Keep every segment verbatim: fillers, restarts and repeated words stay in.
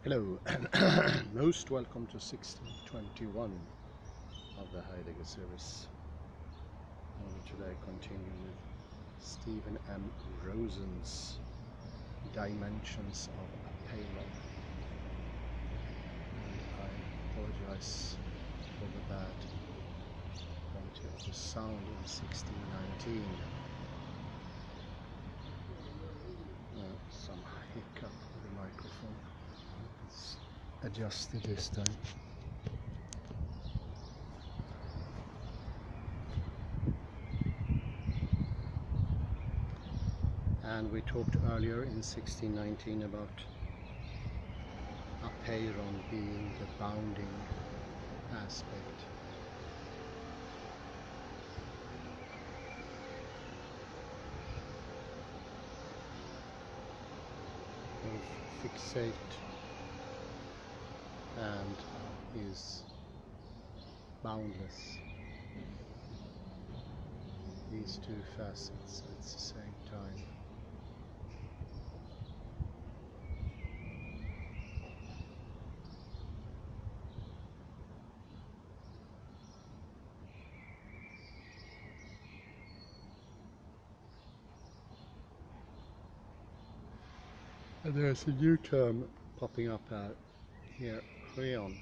Hello and most welcome to sixteen twenty-one of the Heidegger series. I will today continue with Stephen M Rosen's Dimensions of Apeiron. And I apologize for the bad quality of the sound in sixteen nineteen. Uh, some hiccup with the microphone. It's adjusted this time. And we talked earlier in sixteen nineteen about Apeiron being the bounding aspect. Both fixate and is boundless. These two facets at the same time. And there's a new term popping up uh, here, Apeiron.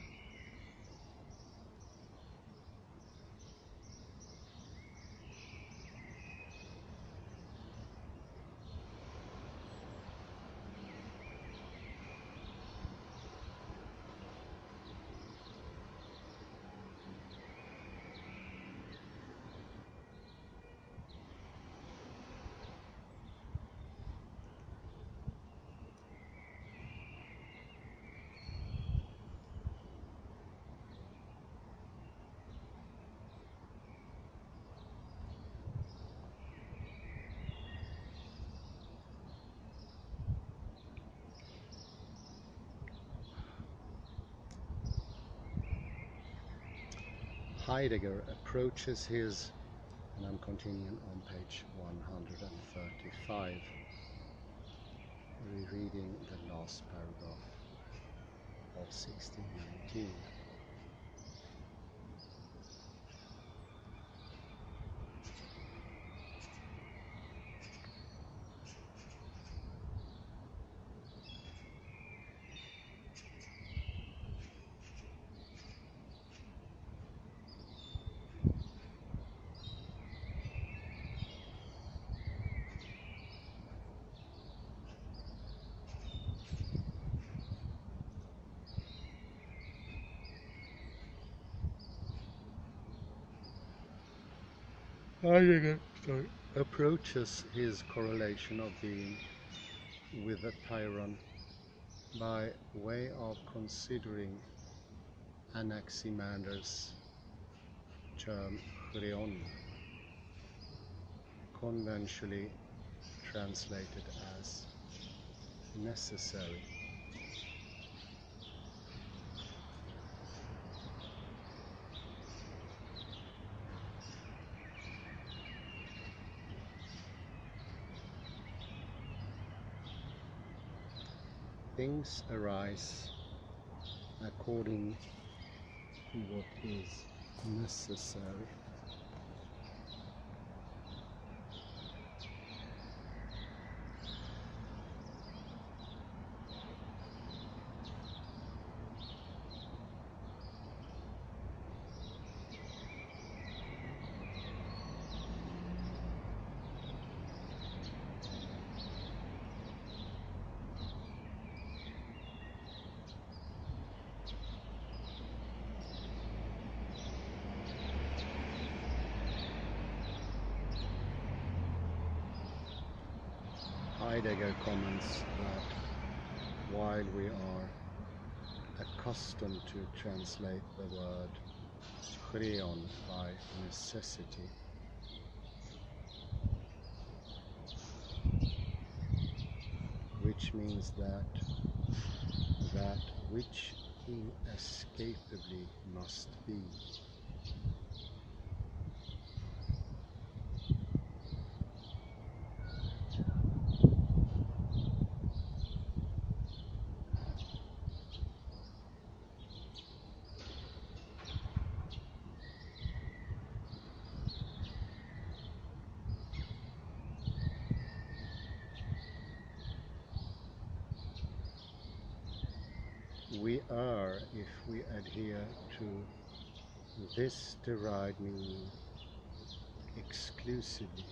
Heidegger approaches his, and I'm continuing on page one hundred thirty-five, rereading the last paragraph of sixteen nineteen. Heidegger sorry, approaches his correlation of being with Apeiron by way of considering Anaximander's term Heidegger, conventionally translated as necessary. Things arise according to what is necessary. Heidegger comments that while we are accustomed to translate the word Heidegger by necessity, which means that that which inescapably must be we are if we adhere to this derived meaning exclusively.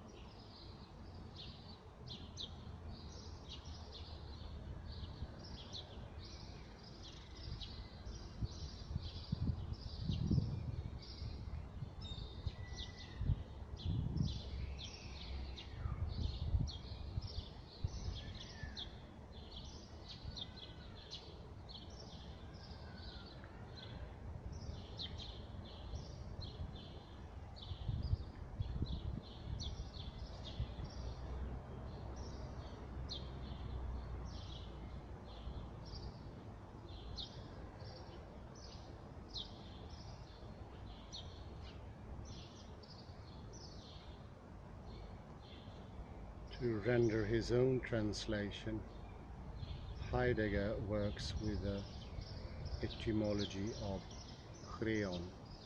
To render his own translation, Heidegger works with the etymology of chreon.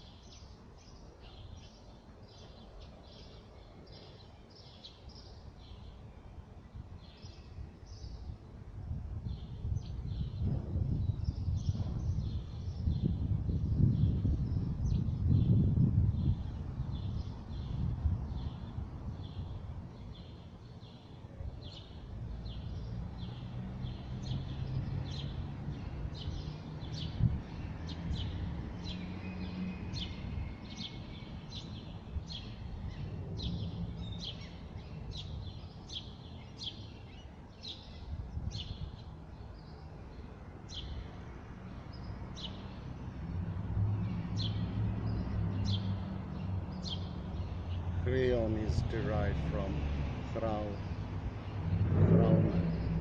Chreon is derived from chrau, chrauma.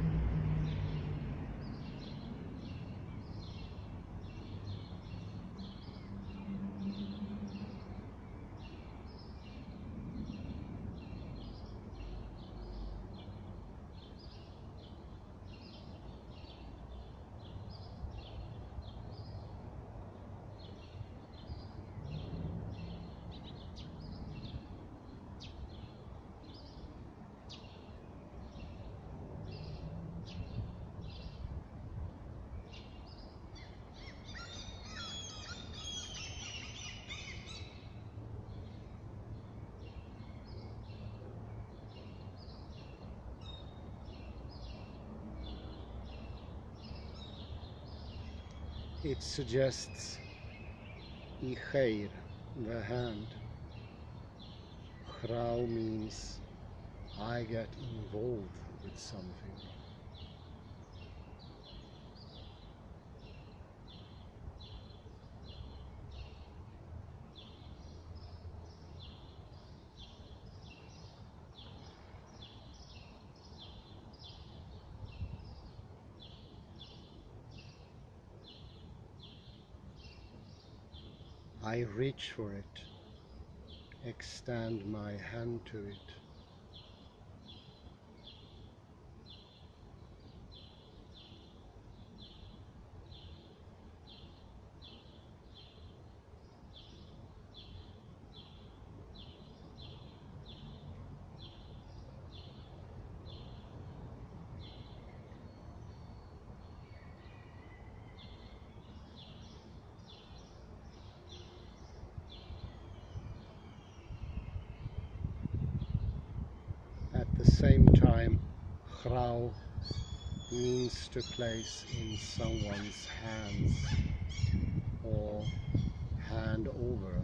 It suggests icheir, the hand. Chrau means I get involved with something. I reach for it, extend my hand to it. At the same time, chrau means to place in someone's hands or hand over.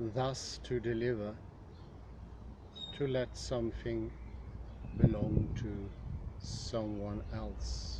thus to deliver, to let something belong to someone else.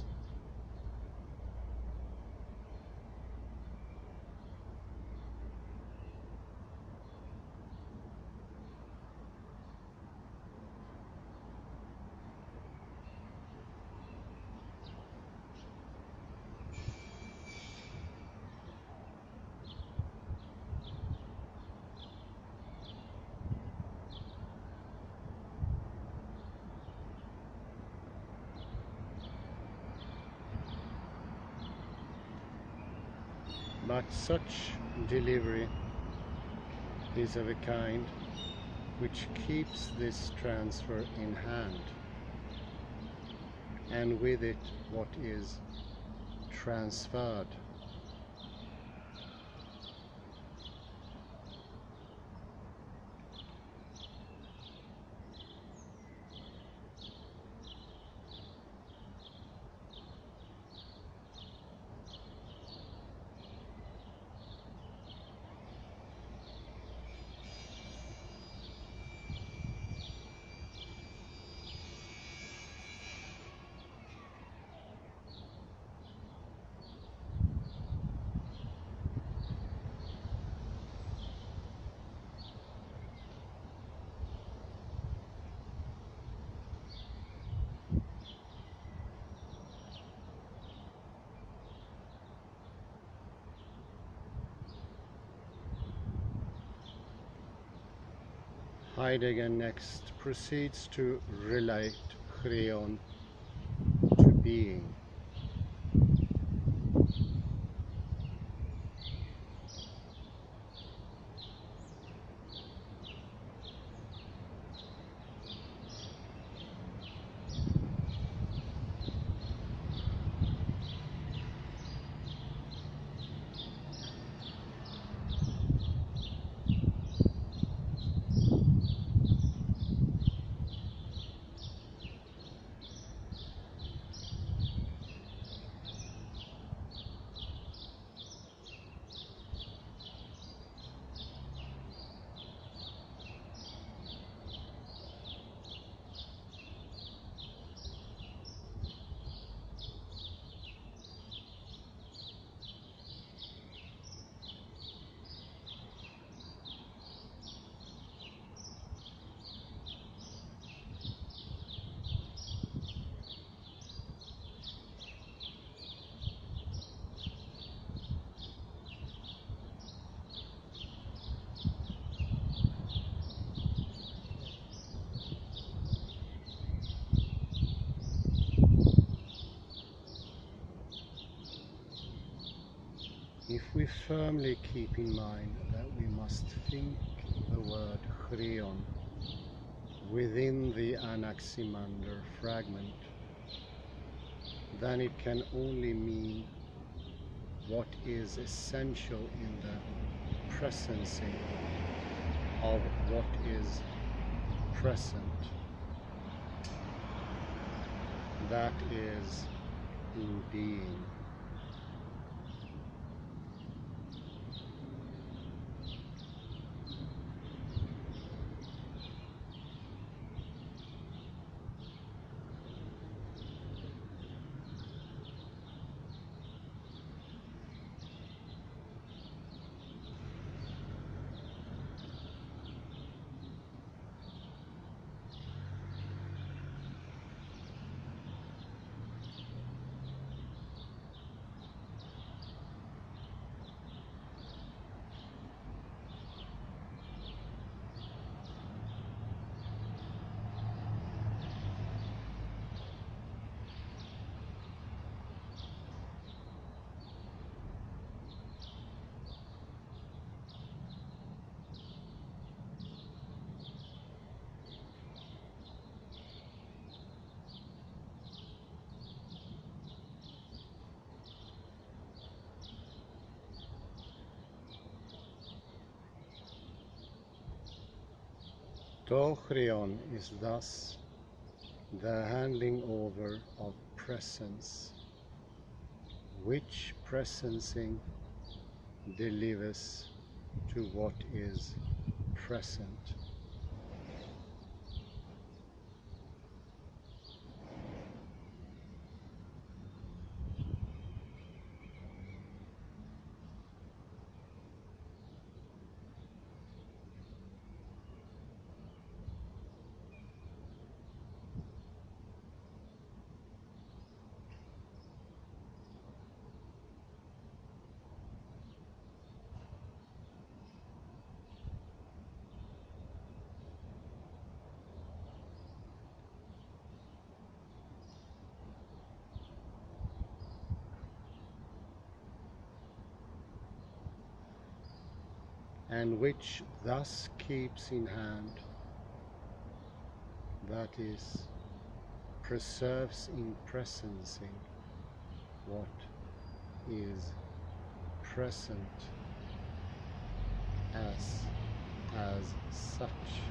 But such delivery is of a kind which keeps this transfer in hand, and with it what is transferred. Heidegger next proceeds to relate chreon to being. If we firmly keep in mind that we must think the word chreon within the Anaximander fragment, then it can only mean what is essential in the presencing of what is present. That is in being. To chreon is thus the handing over of presence, which presencing delivers to what is present. And which thus keeps in hand, that is, preserves in presencing what is present as as such.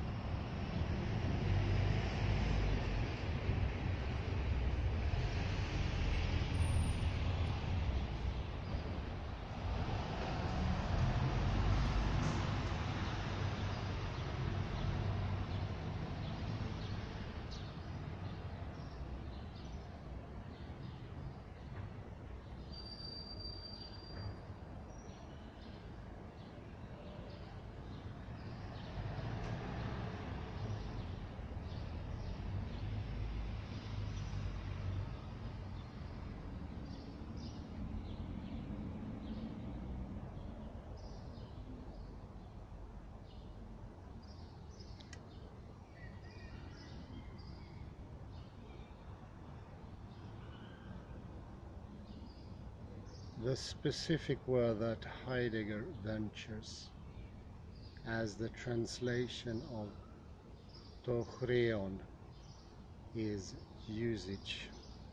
The specific word that Heidegger ventures as the translation of Topological is usage.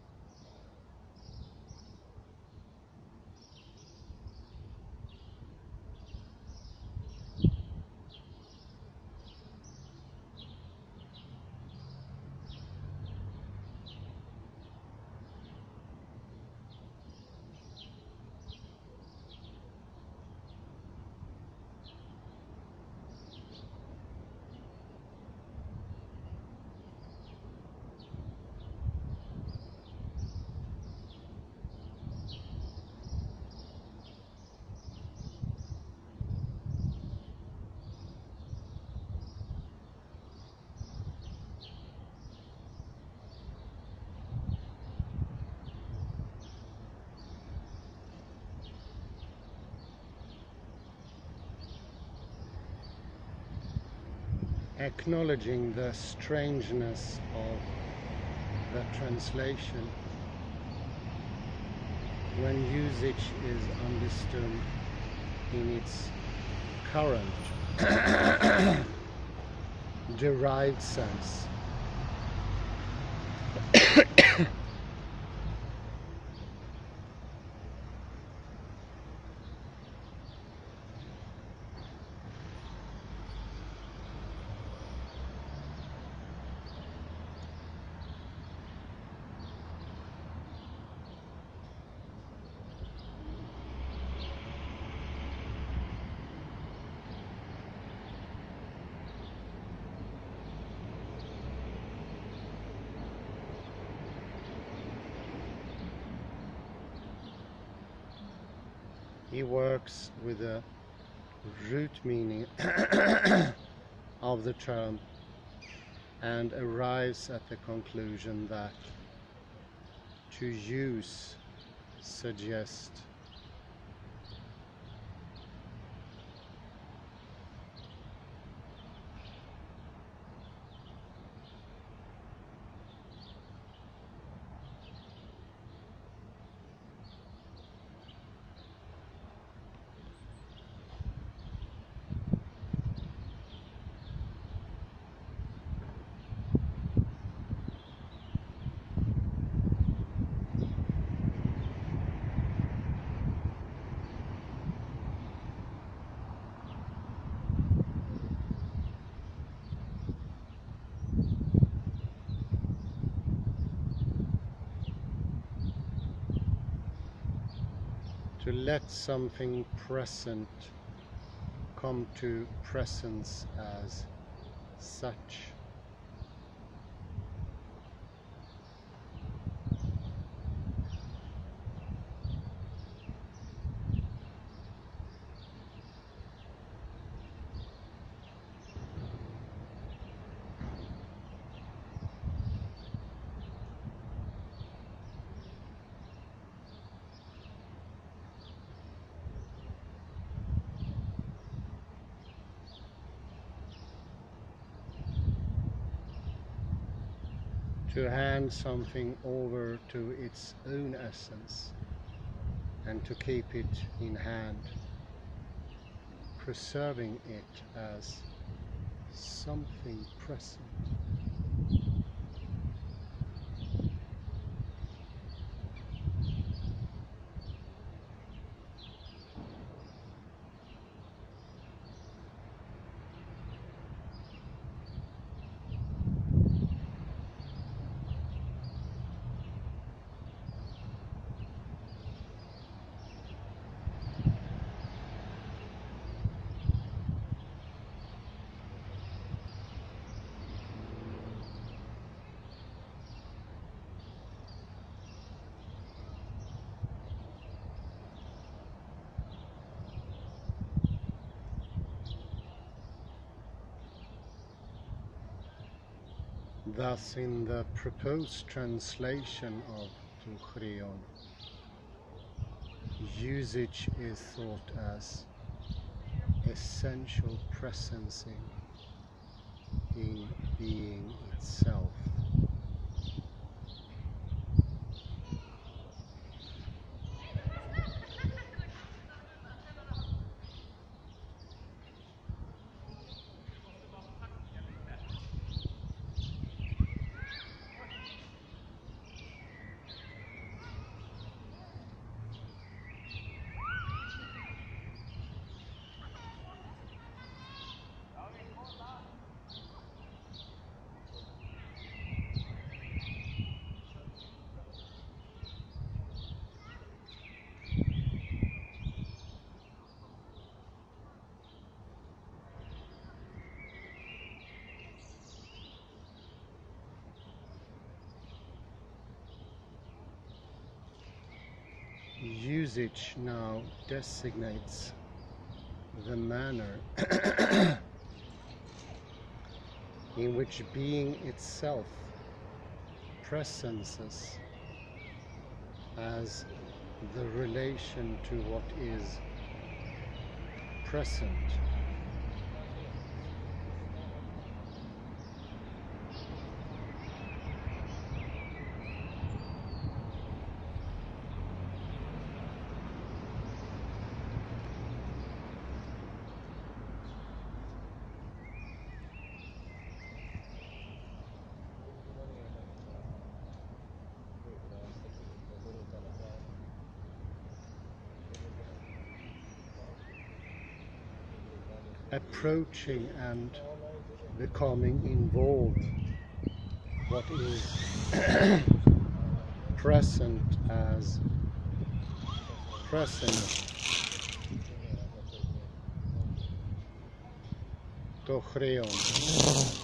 Acknowledging the strangeness of the translation when usage is understood in its current derived sense. He works with the root meaning of the term and arrives at the conclusion that to use suggests to let something present come to presence as such. To hand something over to its own essence and to keep it in hand, preserving it as something present. Thus, in the proposed translation of Topological, usage is thought as essential presencing in being itself. Usage now designates the manner in which being itself presences as the relation to what is present. Approaching and becoming involved, what is present as present. Topological.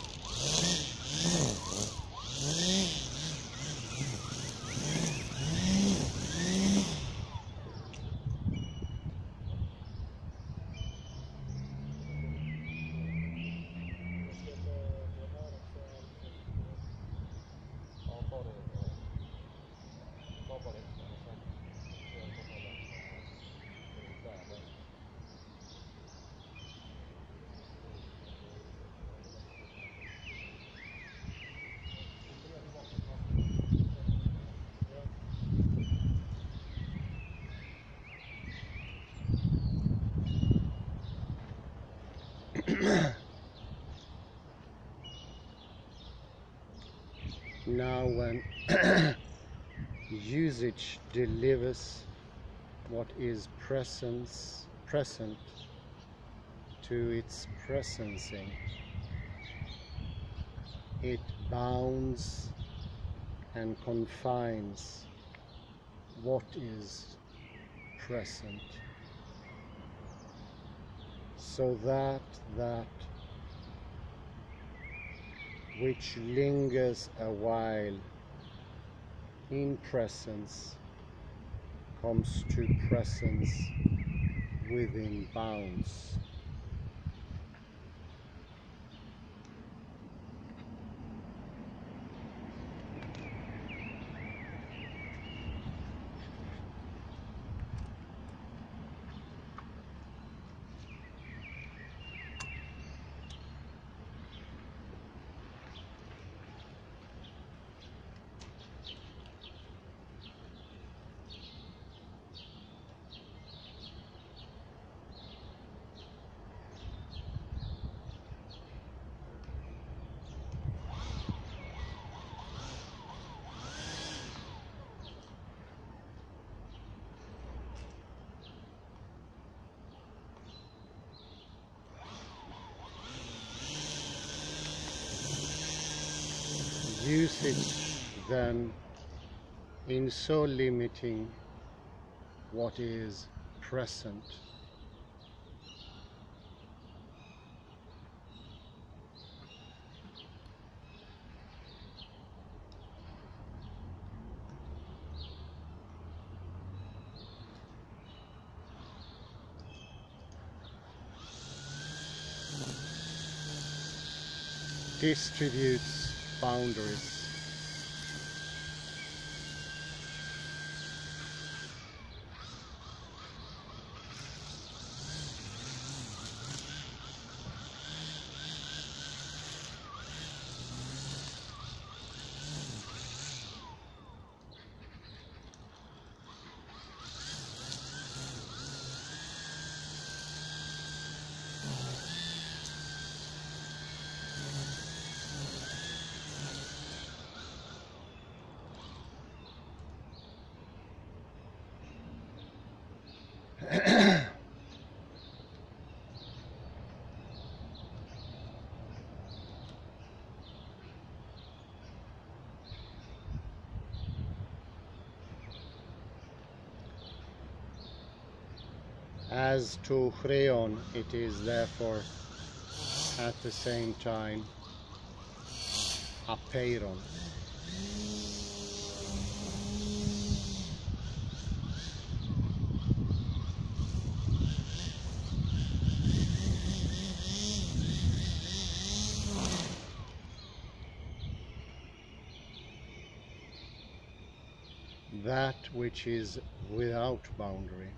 Now when usage delivers what is presence, present to its presencing, it bounds and confines what is present, so that that which lingers a while in presence comes to presence within bounds. Use it then in so limiting what is present. Distributes boundaries. As to Chreon, it is therefore at the same time Apeiron. That which is without boundary.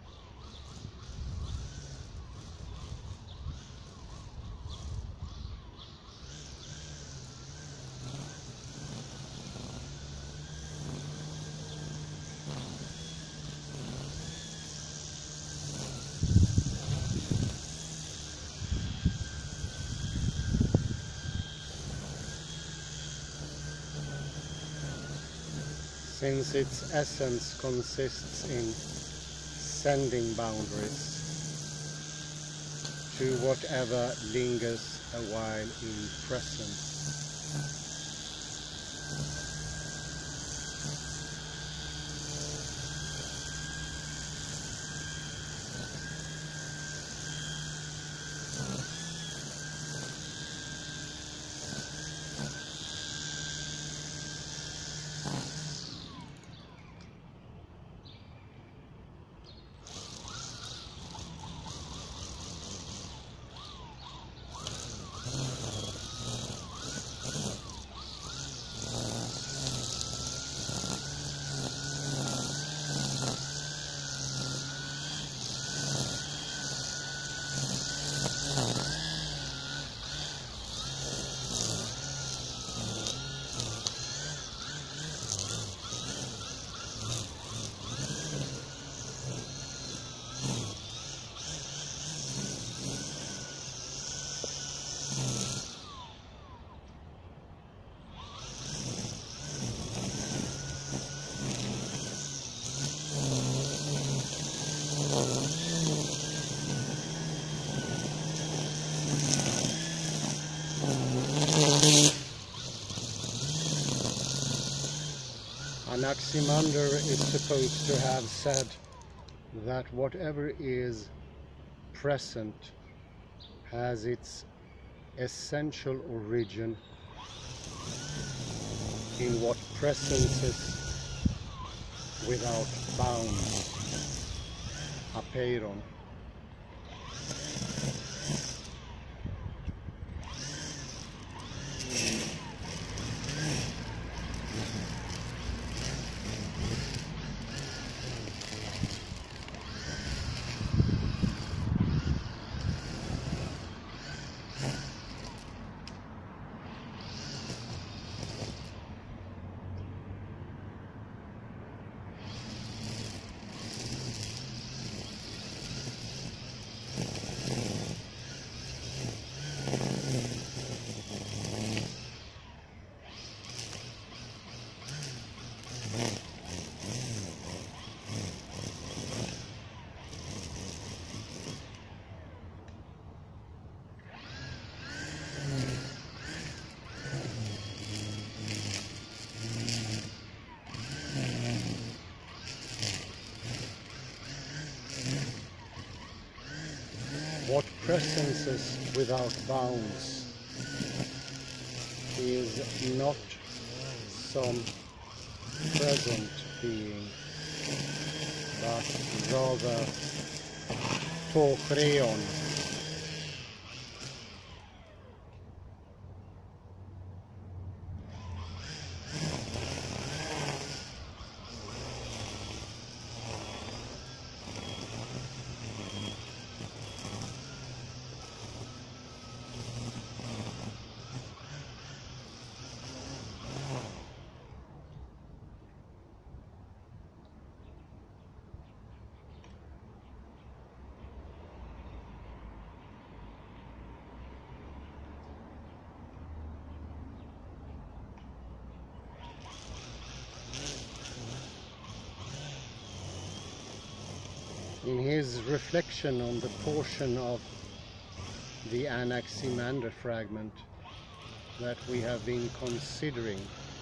Since its essence consists in sending boundaries to whatever lingers a while in presence. Anaximander is supposed to have said that whatever is present has its essential origin in what presences without bounds, Apeiron. What presences without bounds is not some present being, but rather Topological. In his reflection on the portion of the Anaximander fragment that we have been considering,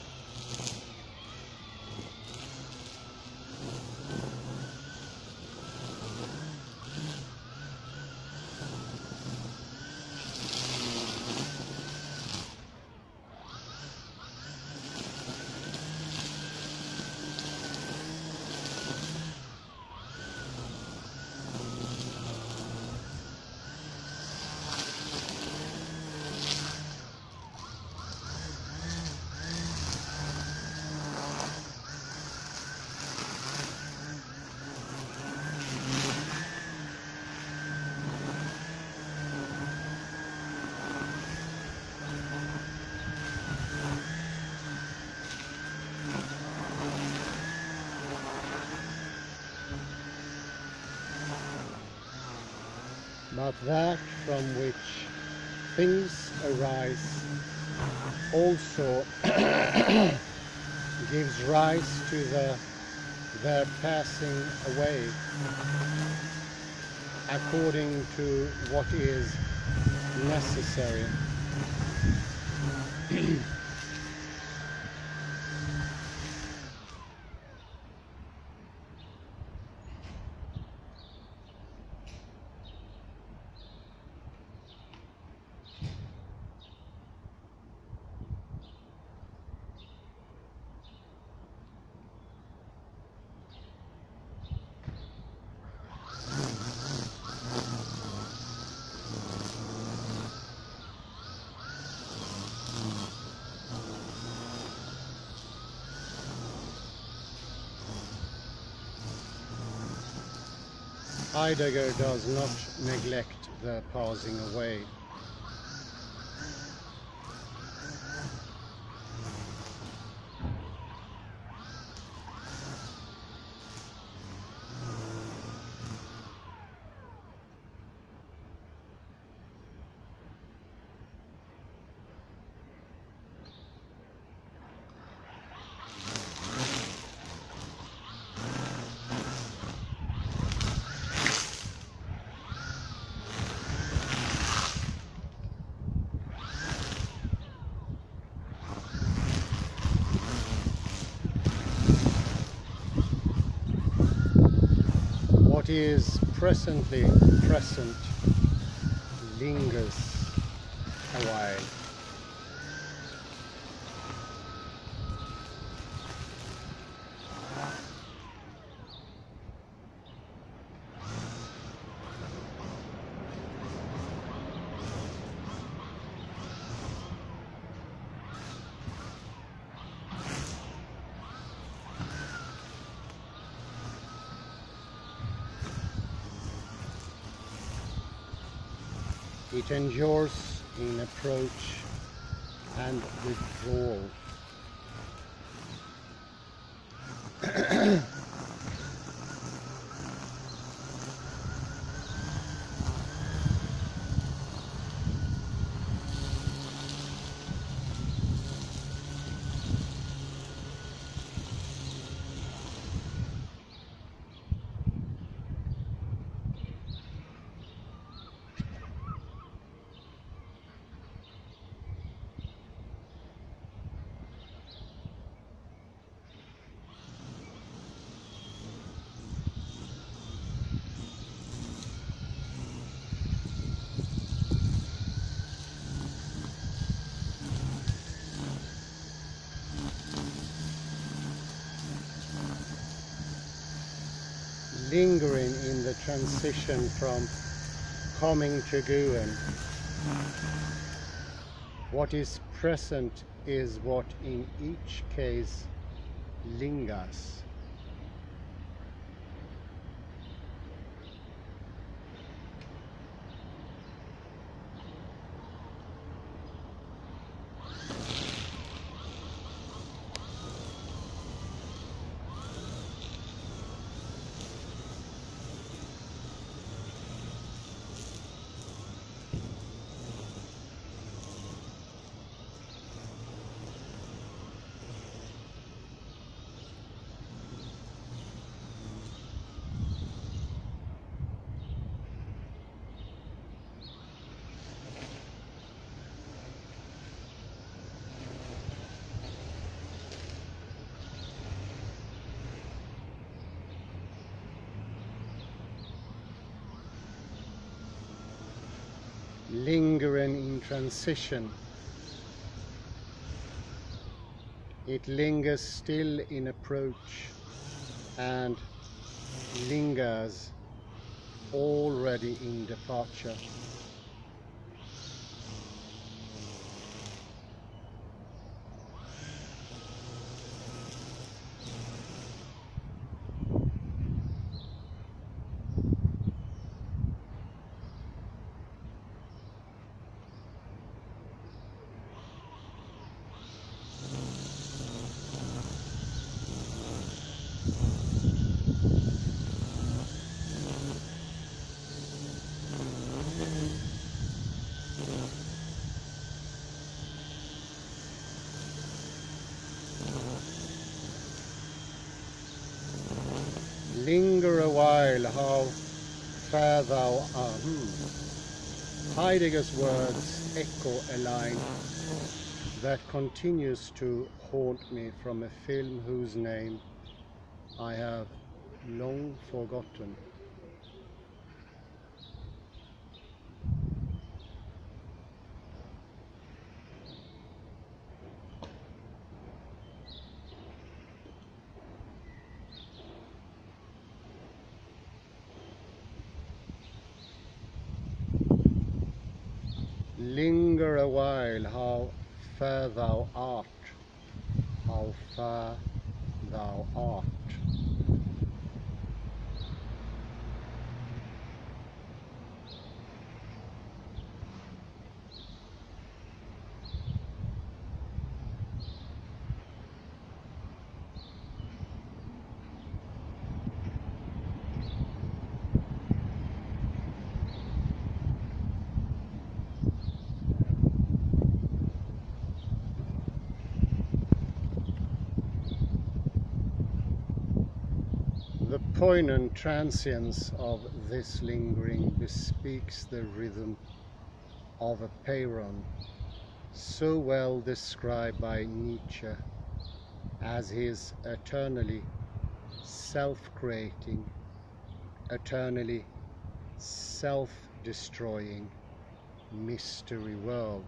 but that from which things arise also gives rise to the their passing away according to what is necessary. Heidegger does not neglect the passing away. What is presently present lingers a while. It endures in approach and withdrawal. Lingering in the transition from coming to going. What is present is what in each case lingers. Lingering in transition. It lingers still in approach and lingers already in departure. Linger a while, how fair thou art. Hmm. Heidegger's words echo a line that continues to haunt me from a film whose name I have long forgotten. Linger a while, how fair thou art, how fair thou art. The poignant transience of this lingering bespeaks the rhythm of Apeiron, so well described by Nietzsche as his eternally self-creating, eternally self-destroying mystery world.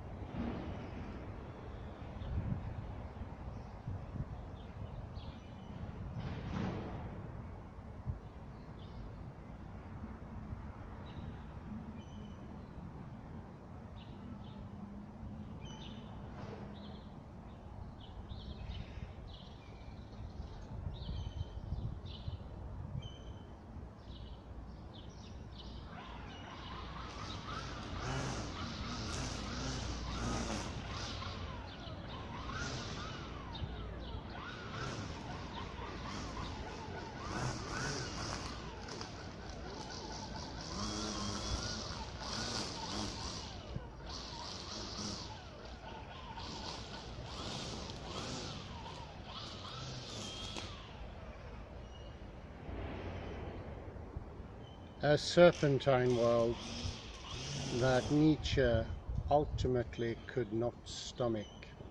A serpentine world that Nietzsche ultimately could not stomach.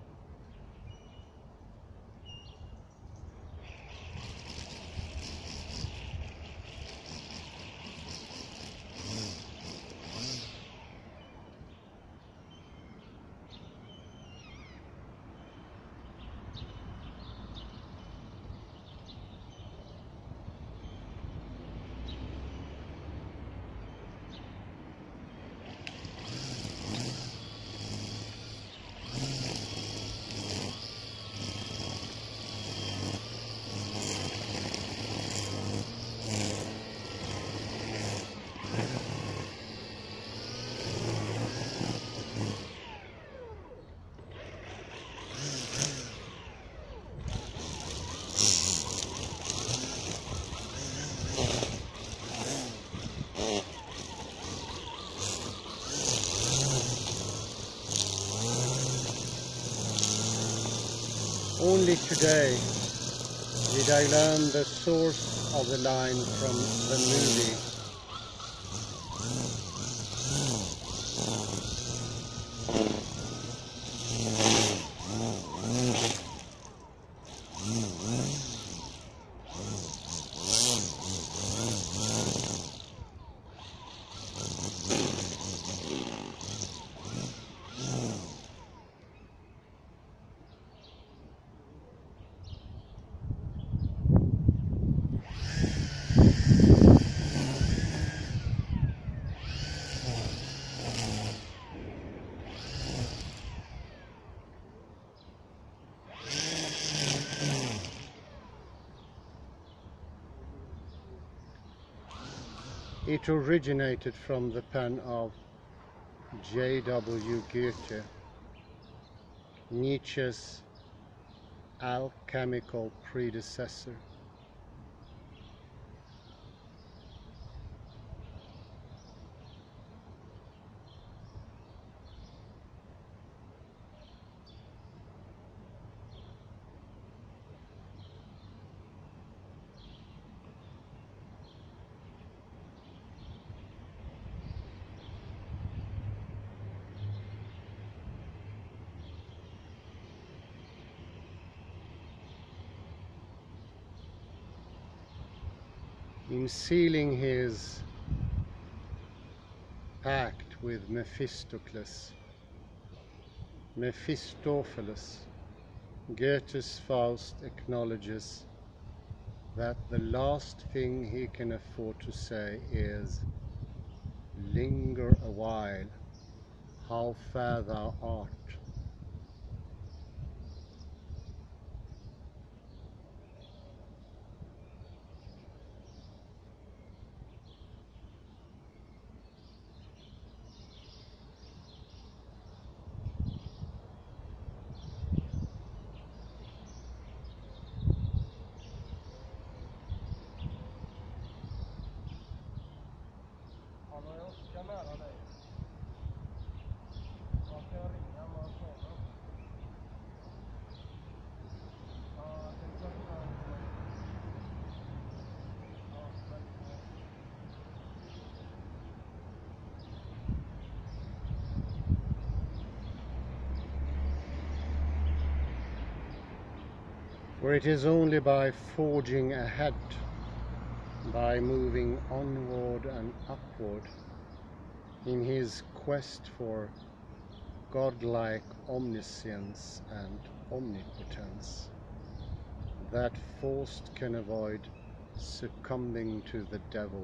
Only today did I learn the source of the line from the movie. It originated from the pen of J W Goethe, Nietzsche's alchemical predecessor. In sealing his pact with Mephistocles, Mephistopheles, Goethe's Faust acknowledges that the last thing he can afford to say is, "Linger a while, how fair thou art." For it is only by forging ahead, by moving onward and upward, in his quest for godlike omniscience and omnipotence, that Faust can avoid succumbing to the devil.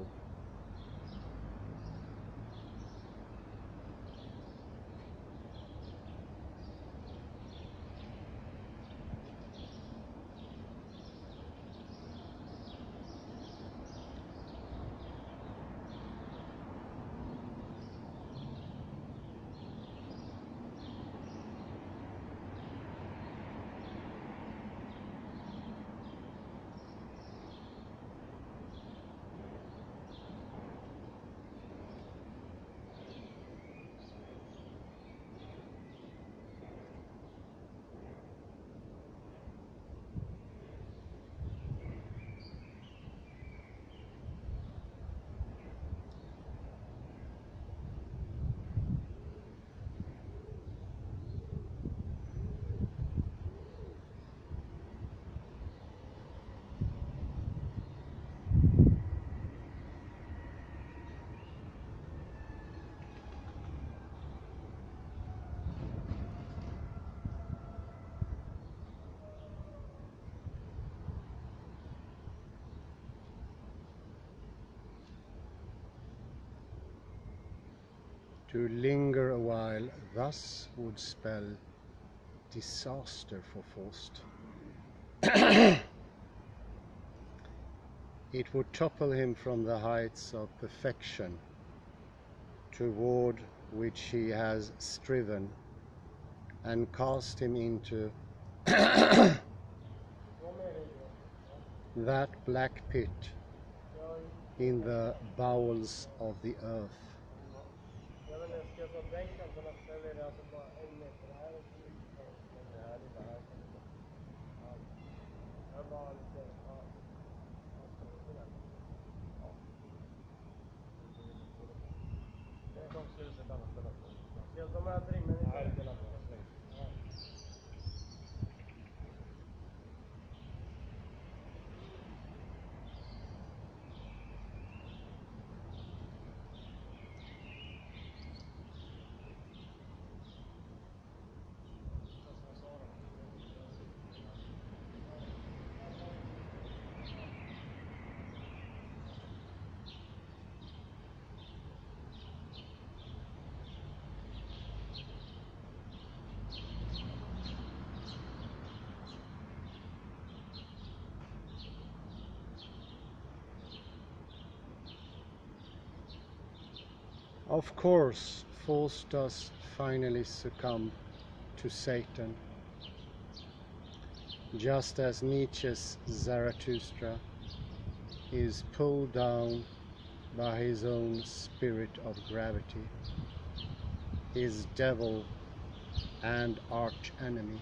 To linger a while thus would spell disaster for Faust. It would topple him from the heights of perfection toward which he has striven, and cast him into that black pit in the bowels of the earth. Of course, Faust does finally succumb to Satan, just as Nietzsche's Zarathustra is pulled down by his own spirit of gravity, his devil and arch enemy.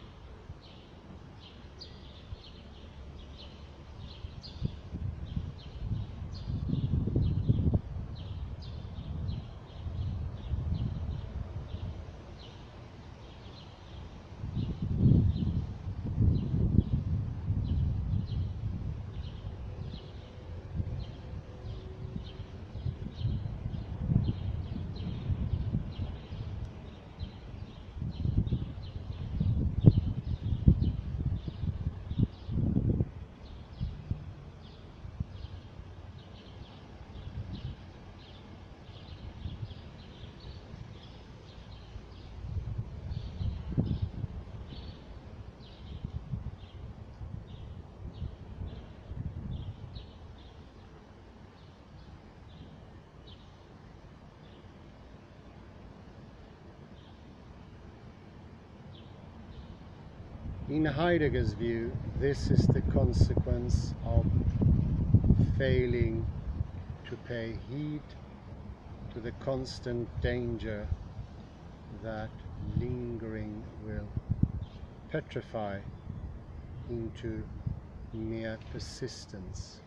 In Heidegger's view, this is the consequence of failing to pay heed to the constant danger that lingering will petrify into mere persistence.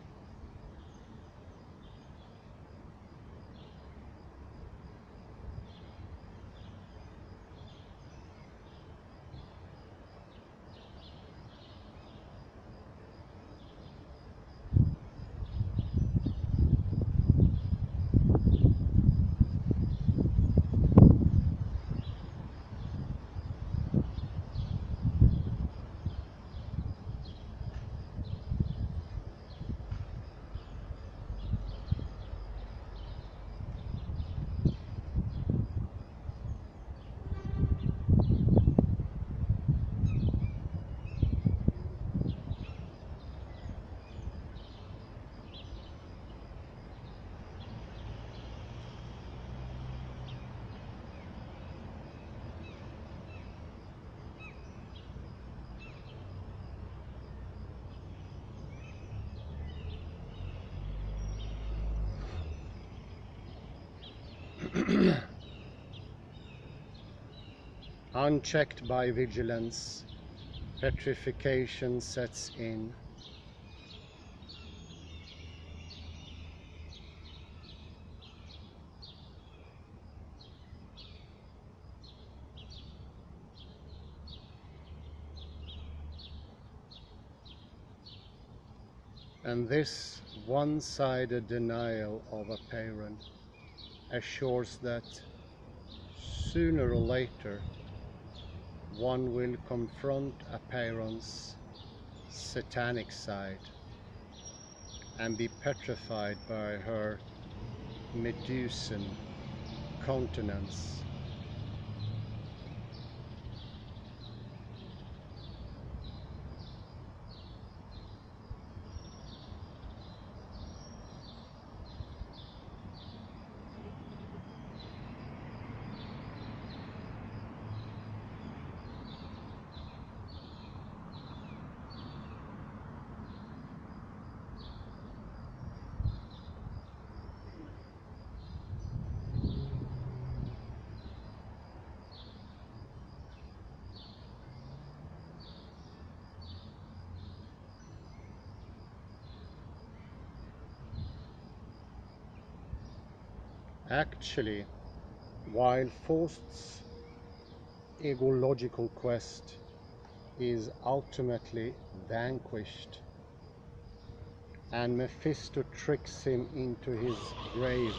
Unchecked by vigilance, petrification sets in. And this one-sided denial of Apeiron assures that sooner or later one will confront Apeiron's satanic side and be petrified by her Medusan countenance. Actually, while Faust's egological quest is ultimately vanquished and Mephisto tricks him into his grave,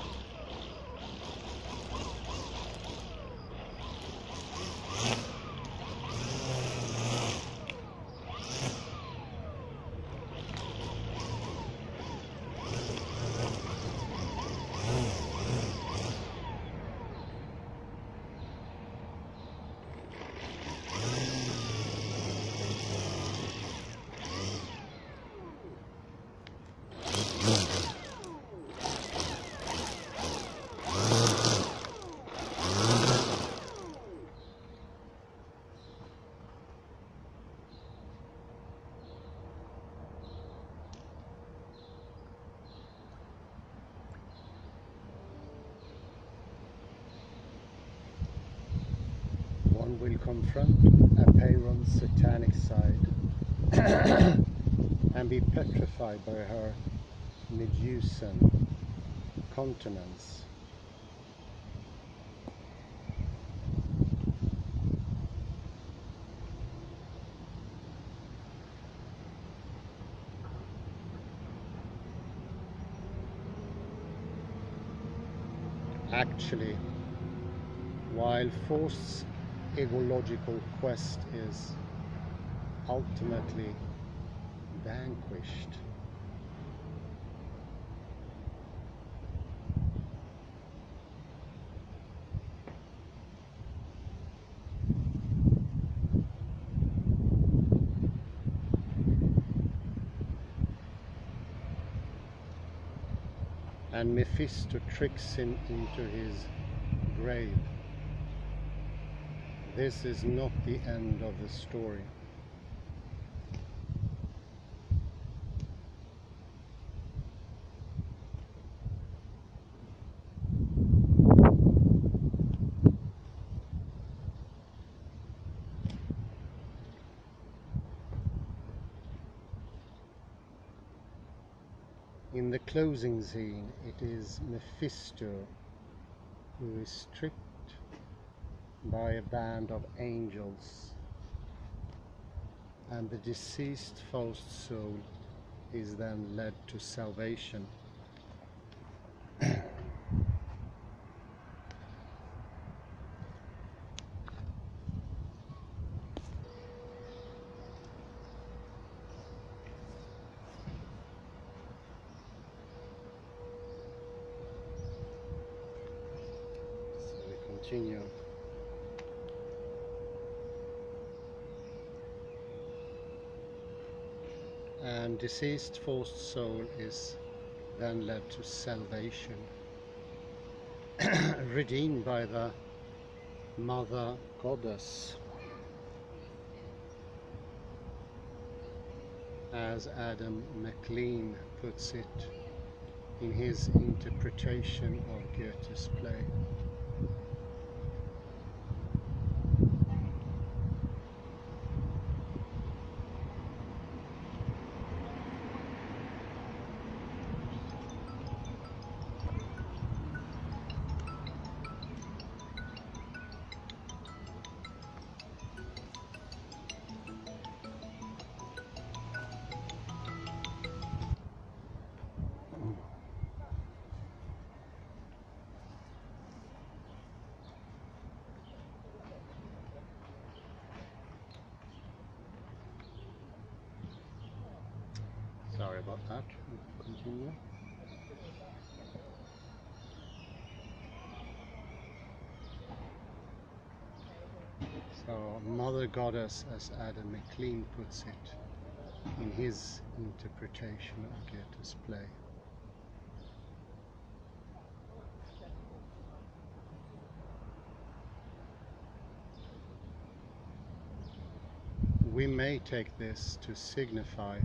one will confront Apeiron's satanic side and be petrified by her Medusan countenance. Actually, while Faust's egological quest is ultimately vanquished, and Mephisto tricks him into his grave, this is not the end of the story. In the closing scene, it is Mephisto who is tricked by a band of angels, and the deceased Faust soul is then led to salvation. So we continue. And deceased Faust's soul is then led to salvation, redeemed by the Mother Goddess, as Adam MacLean puts it in his interpretation of Goethe's play. Sorry about that. We'll continue. So, Mother Goddess, as Adam McLean puts it in his interpretation of Goethe's play. We may take this to signify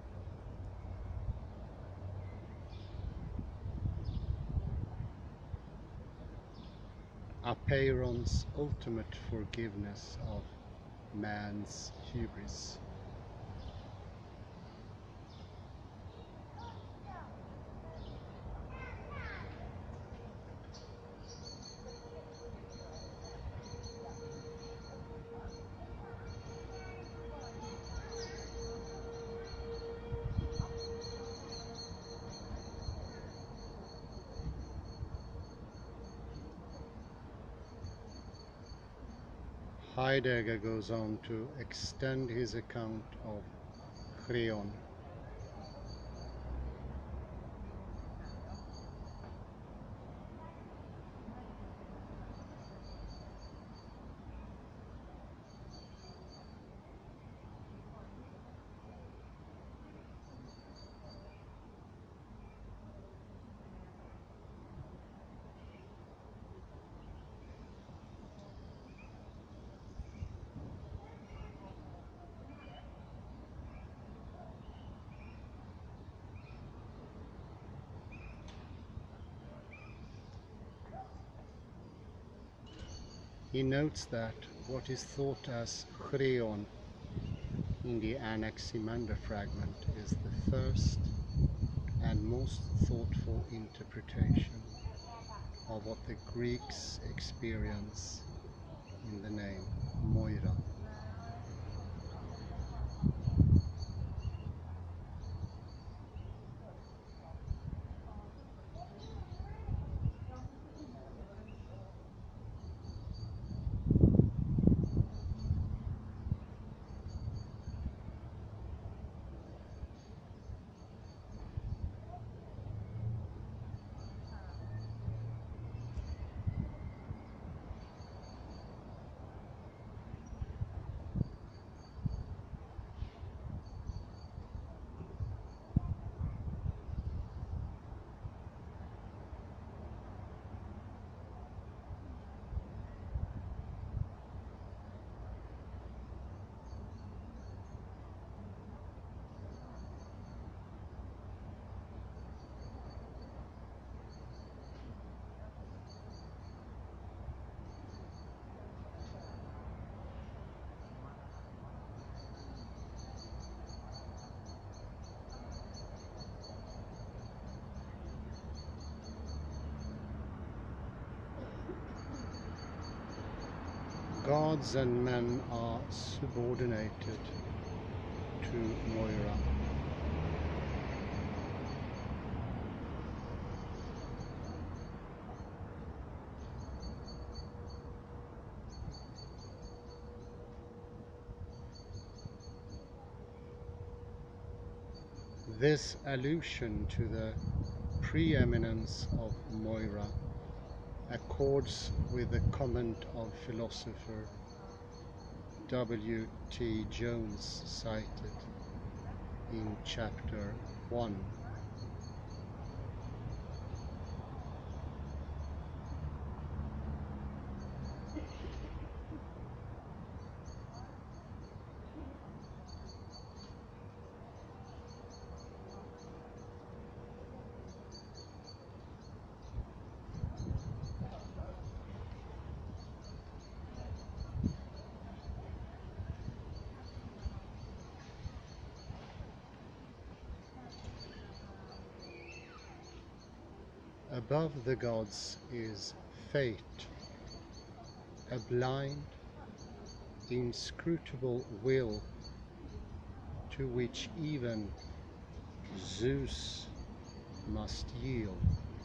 Apeiron's ultimate forgiveness of man's hubris. Heidegger goes on to extend his account of Creon. He notes that what is thought as Creon in the Anaximander fragment is the first and most thoughtful interpretation of what the Greeks experience in the name Moira. Gods and men are subordinated to Moira. This allusion to the preeminence of Moira accords with the comment of philosopher W T Jones cited in chapter one. Above the gods is fate, a blind, inscrutable will to which even Zeus must yield.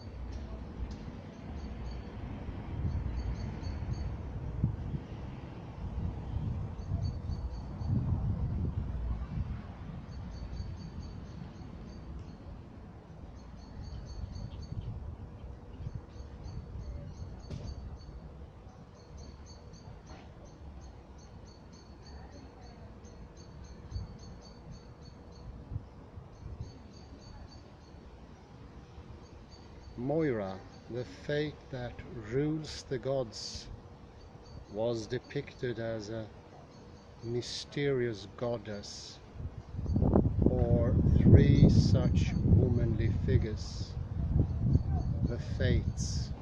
Moira, the fate that rules the gods, was depicted as a mysterious goddess, or three such womanly figures, the Fates.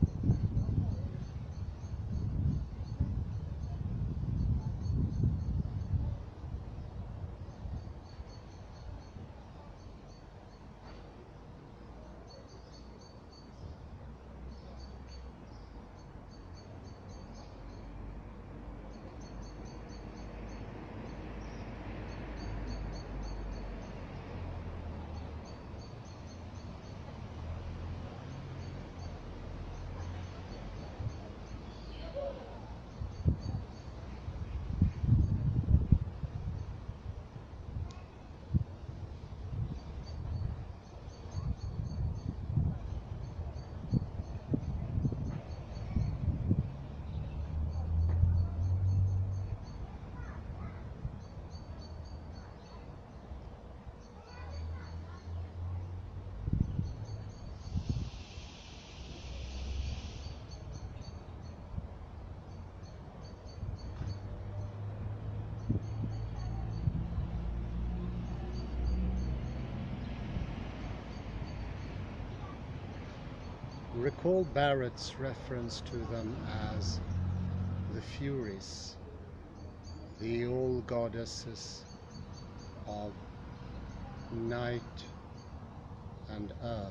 Recall Barrett's reference to them as the Furies, the all goddesses of night and earth,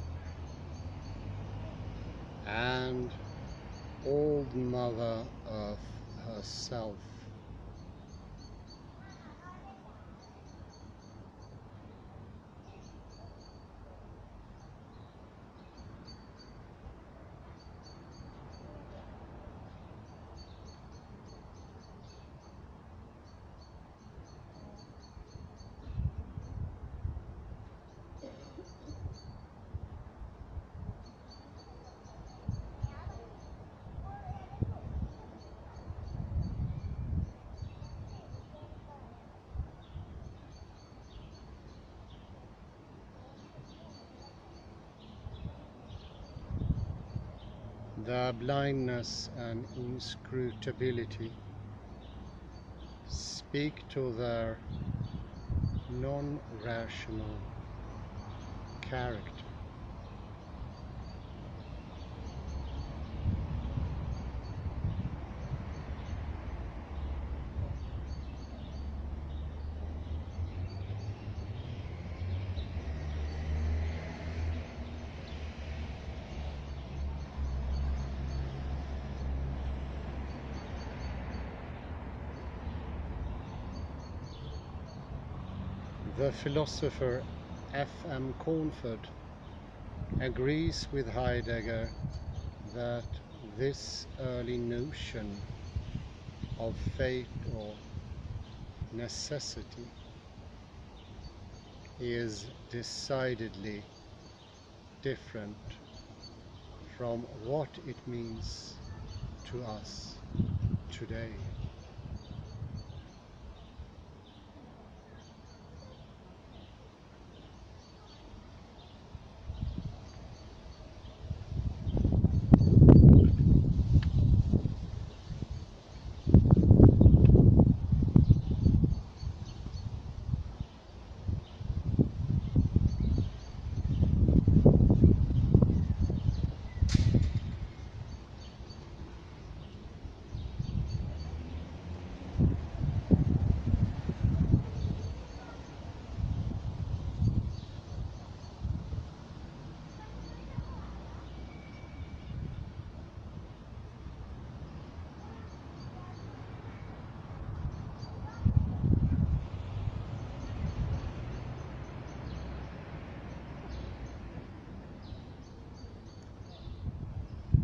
and old Mother Earth herself. Their blindness and inscrutability speak to their non-rational character. The philosopher F M Cornford agrees with Heidegger that this early notion of fate or necessity is decidedly different from what it means to us today.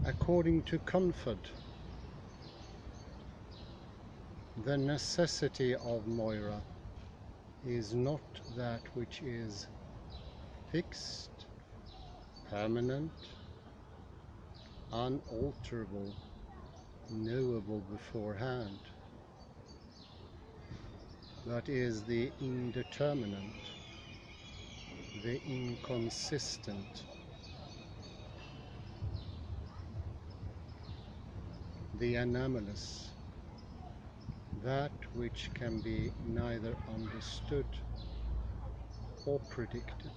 according to comfort, the necessity of Moira is not that which is fixed, permanent, unalterable, knowable beforehand, but is the indeterminate, the inconsistent, the anomalous, that which can be neither understood or predicted.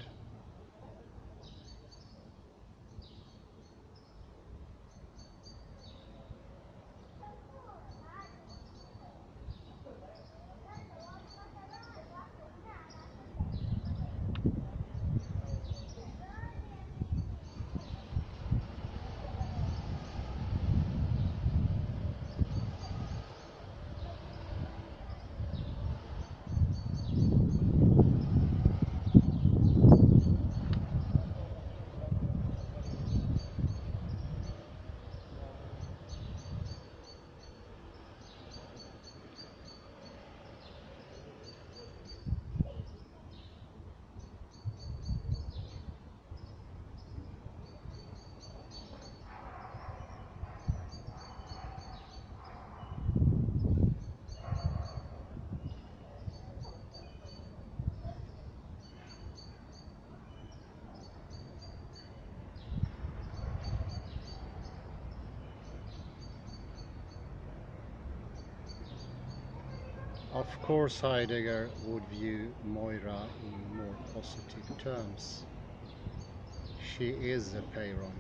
Of course, Heidegger would view Moira in more positive terms. She is Apeiron,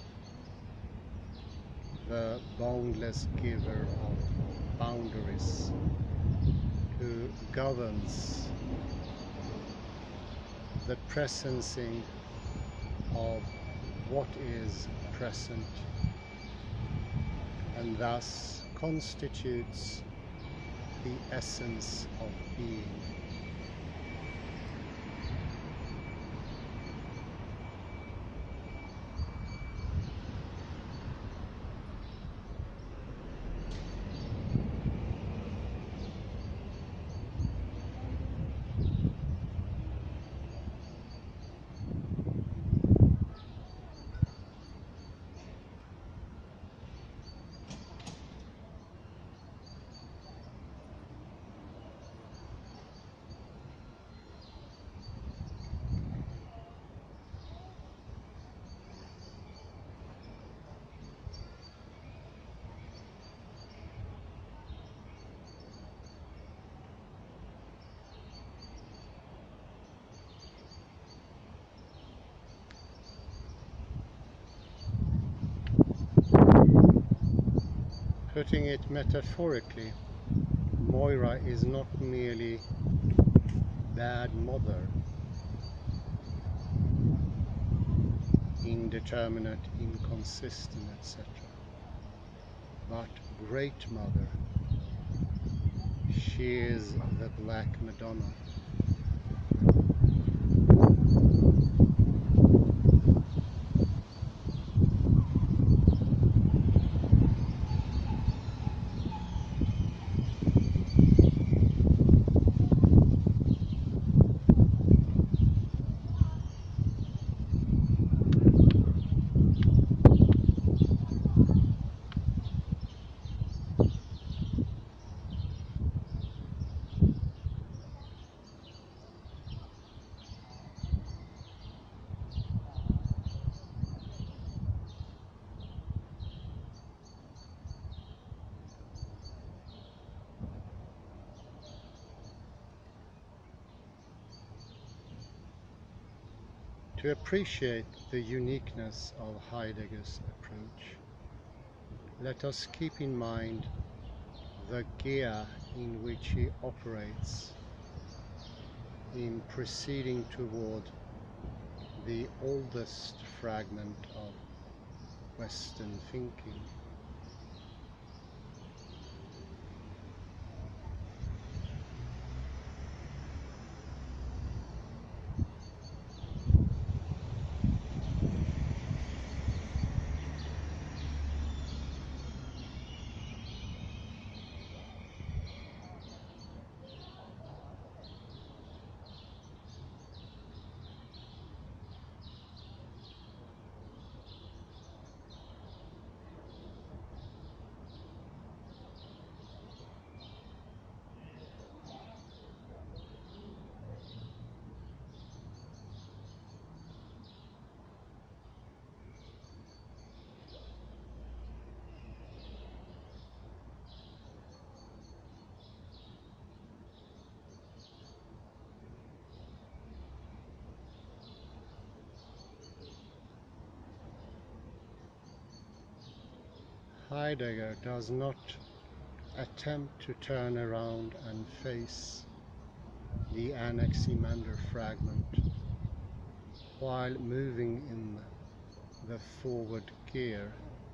the boundless giver of boundaries, who governs the presencing of what is present, and thus constitutes the essence of being. Putting it metaphorically, Moira is not merely bad mother, indeterminate, inconsistent, et cetera, but great mother. She is the Black Madonna. To appreciate the uniqueness of Heidegger's approach, let us keep in mind the gear in which he operates in proceeding toward the oldest fragment of Western thinking. Heidegger does not attempt to turn around and face the Anaximander fragment while moving in the forward gear.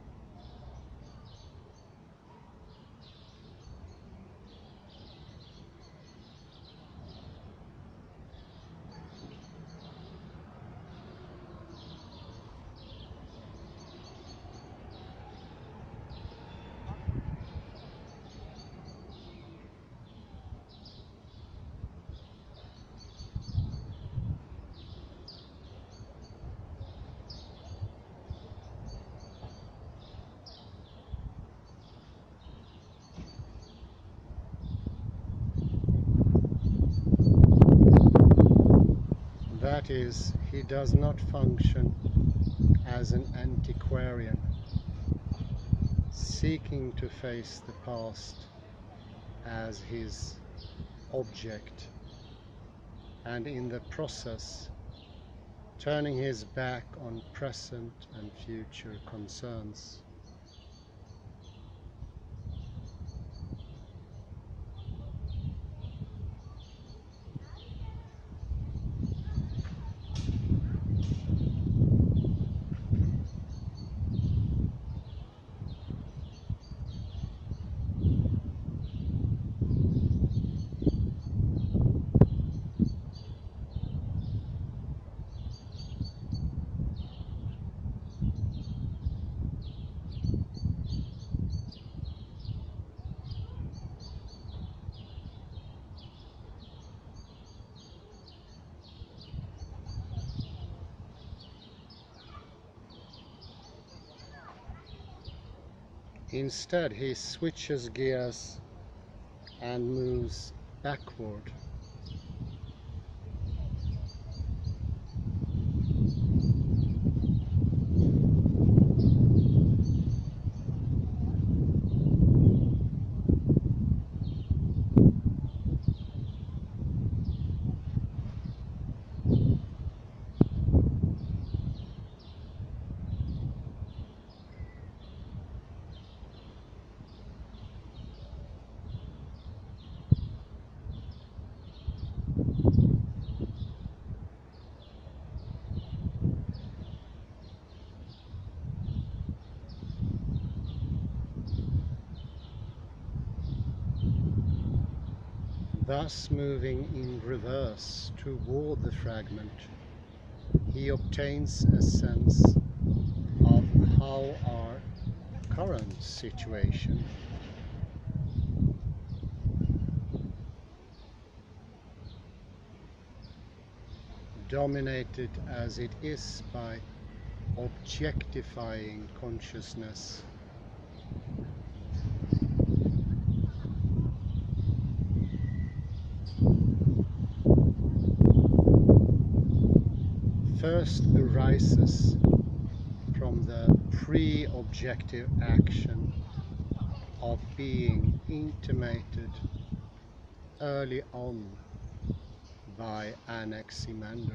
That is, he does not function as an antiquarian, seeking to face the past as his object, and in the process turning his back on present and future concerns. Instead, he switches gears and moves backward. Thus, moving in reverse toward the fragment, he obtains a sense of how our current situation dominated as it is by objectifying consciousness, first arises from the pre-objective action of being intimated early on by Anaximander.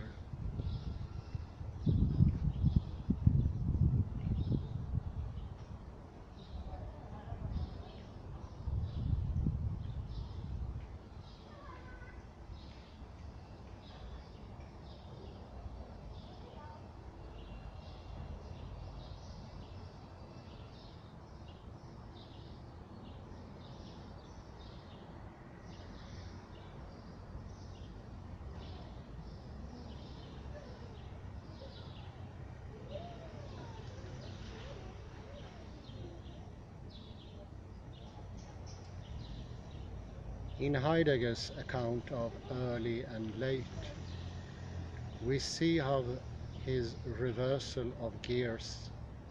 In Heidegger's account of early and late, we see how his reversal of gears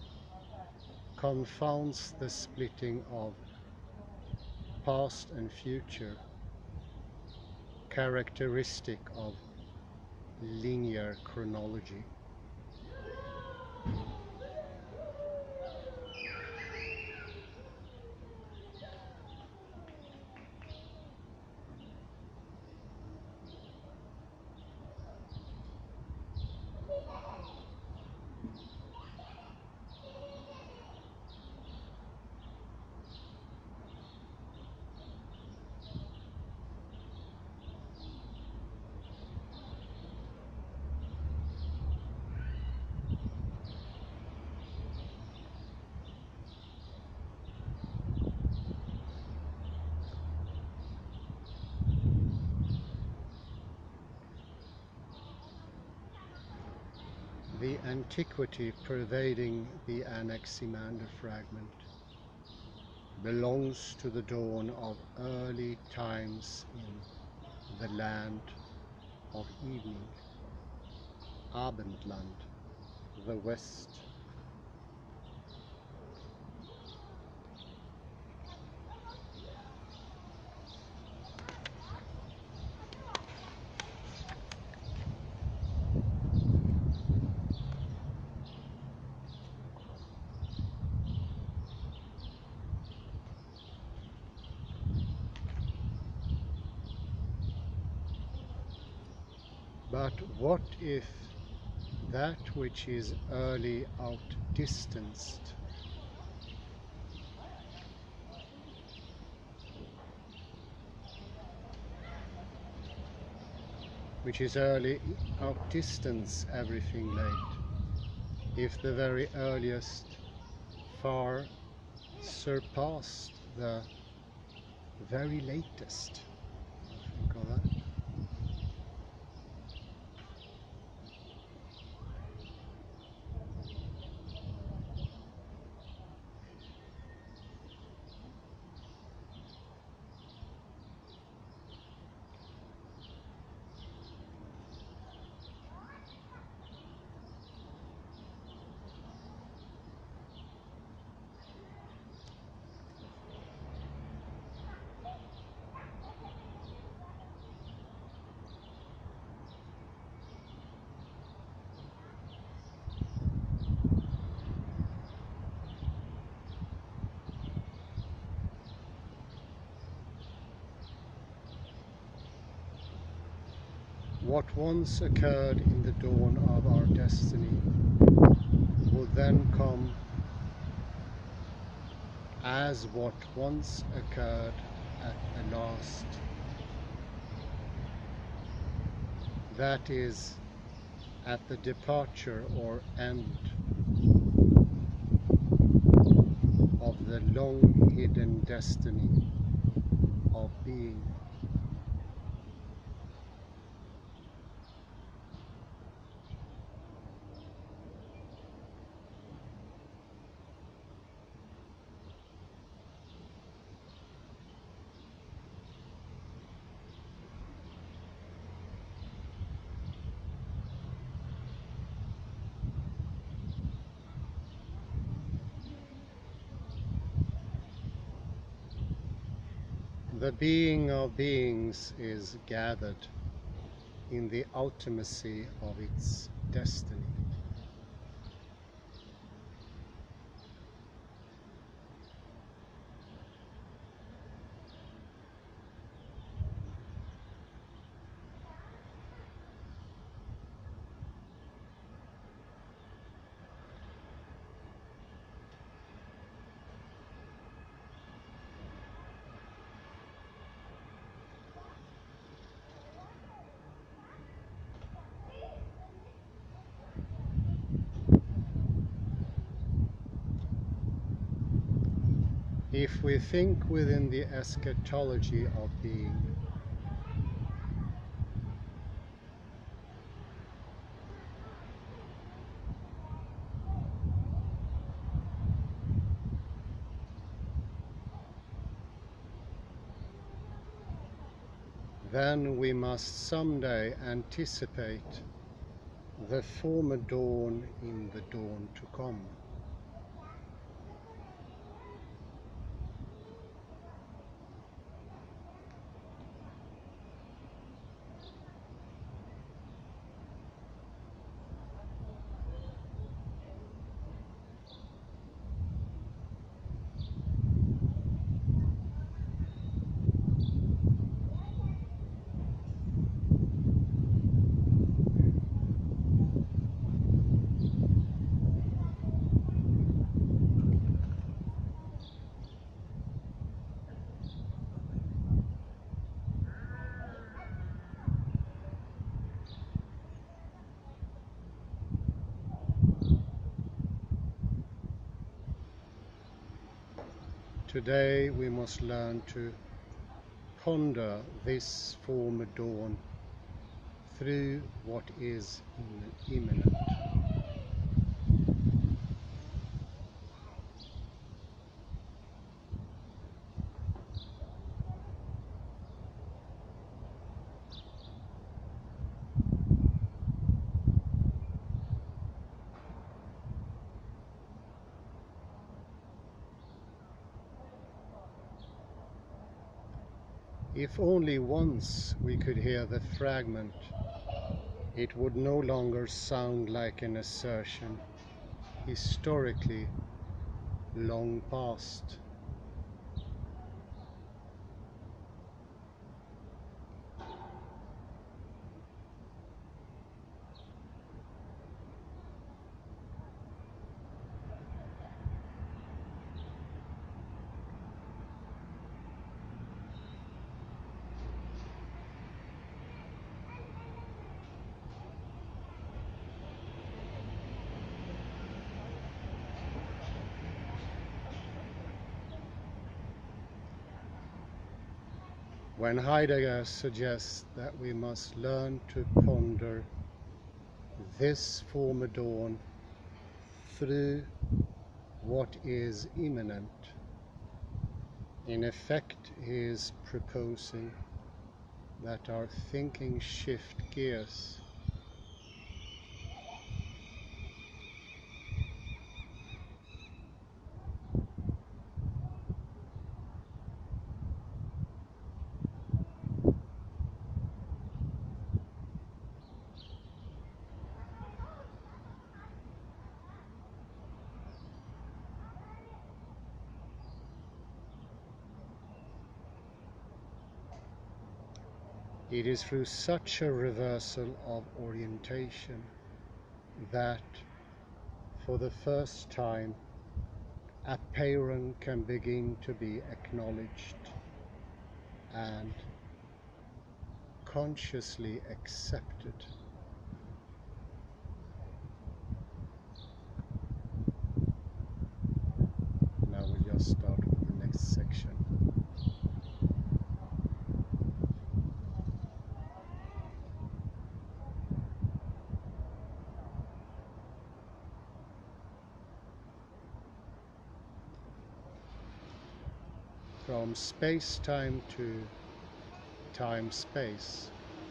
confounds the splitting of past and future, characteristic of linear chronology. the antiquity pervading the Anaximander fragment belongs to the dawn of early times in the land of evening, Abendland, the West. But what if that which is early outdistanced which is early outdistance everything late, if the very earliest far surpassed the very latest? Think of that. What once occurred in the dawn of our destiny will then come as what once occurred at the last. That is, at the departure or end of the long hidden destiny of being. The being of beings is gathered in the ultimacy of its destiny. If we think within the eschatology of being, then we must someday anticipate the former dawn in the dawn to come. Today we must learn to ponder this former dawn through what is imminent. If only once we could hear the fragment, it would no longer sound like an assertion, historically long past. When Heidegger suggests that we must learn to ponder this former dawn through what is immanent, in effect he is proposing that our thinking shift gears. It is through such a reversal of orientation that, for the first time, Apeiron can begin to be acknowledged and consciously accepted. Now we'll just start with the next section. From space-time to time-space.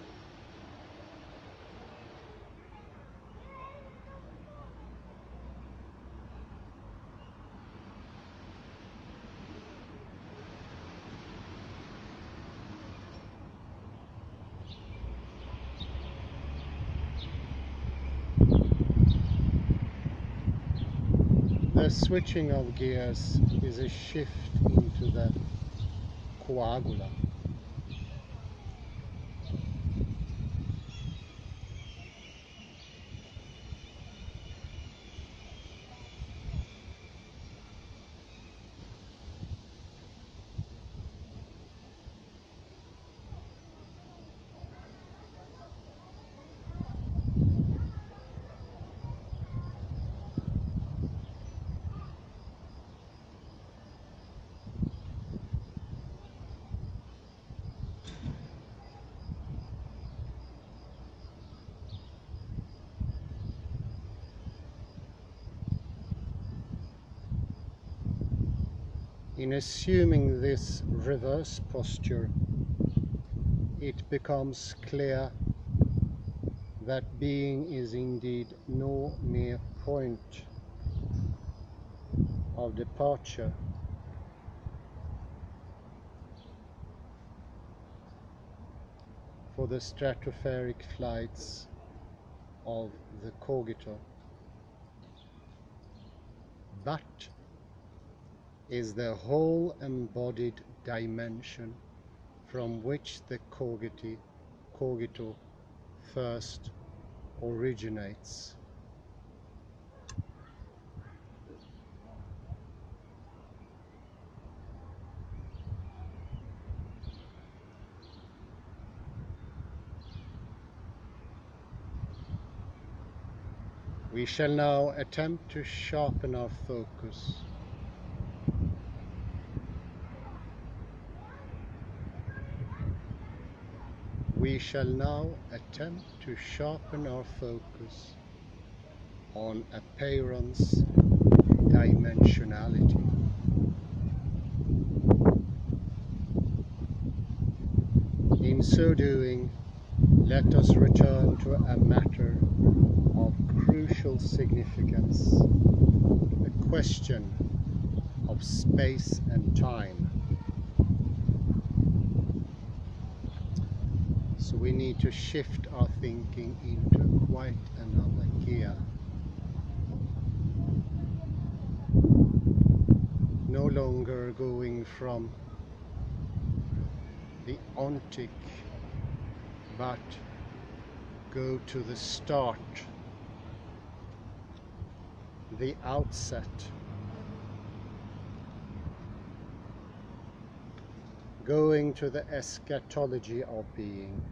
The switching of gears is a shift into the coagula. In assuming this reverse posture, it becomes clear that being is indeed no mere point of departure, for the stratospheric flights of the cogito, but is the whole embodied dimension from which the cogiti, cogito first originates. We shall now attempt to sharpen our focus. We shall now attempt to sharpen our focus on Apeiron's dimensionality. In so doing, let us return to a matter of crucial significance, the question of space and time. we need to shift our thinking into quite another gear. No longer going from the ontic, but go to the start, the outset, going to the eschatology of being,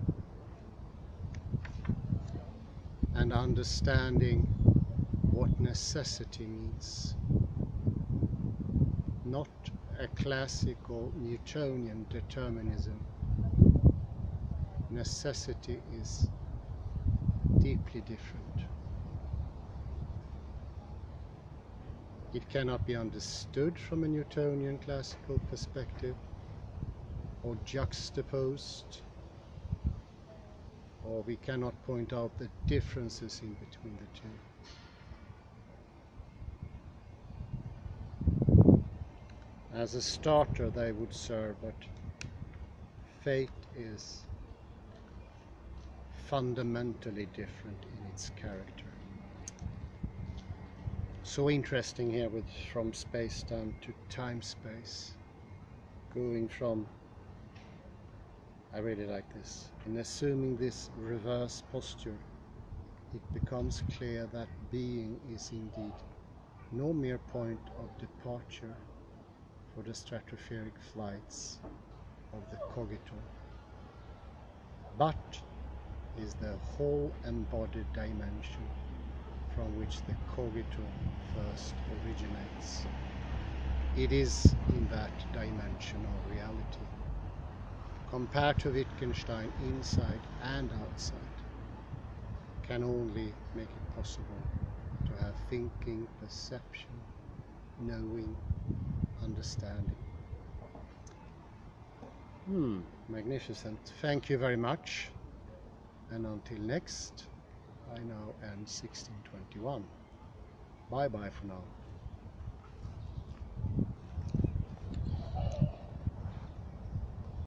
and understanding what necessity means. Not a classical Newtonian determinism. Necessity is deeply different. It cannot be understood from a Newtonian classical perspective, or juxtaposed, or we cannot point out the differences in between the two. As a starter they would serve, but fate is fundamentally different in its character. So interesting here with from space-time to time-space, going from, I really like this, in assuming this reverse posture, it becomes clear that being is indeed no mere point of departure for the stratospheric flights of the cogito, but is the whole embodied dimension from which the cogito first originates. It is in that dimension of reality. Compared to Wittgenstein, inside and outside can only make it possible to have thinking, perception, knowing, understanding. Hmm, magnificent. Thank you very much. And until next, I now end sixteen twenty-one. Bye bye for now.